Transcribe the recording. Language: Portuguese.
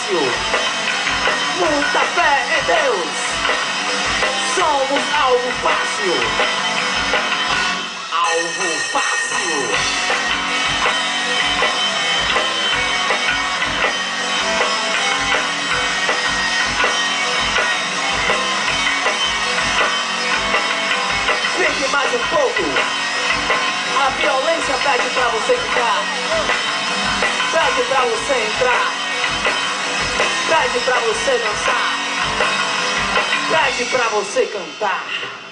fácil. Muita fé em Deus. Somos algo fácil. Algo fácil. Fique mais um pouco. A violência pede pra você ficar. Pede pra você entrar. Pede pra você dançar. Pede pra você cantar.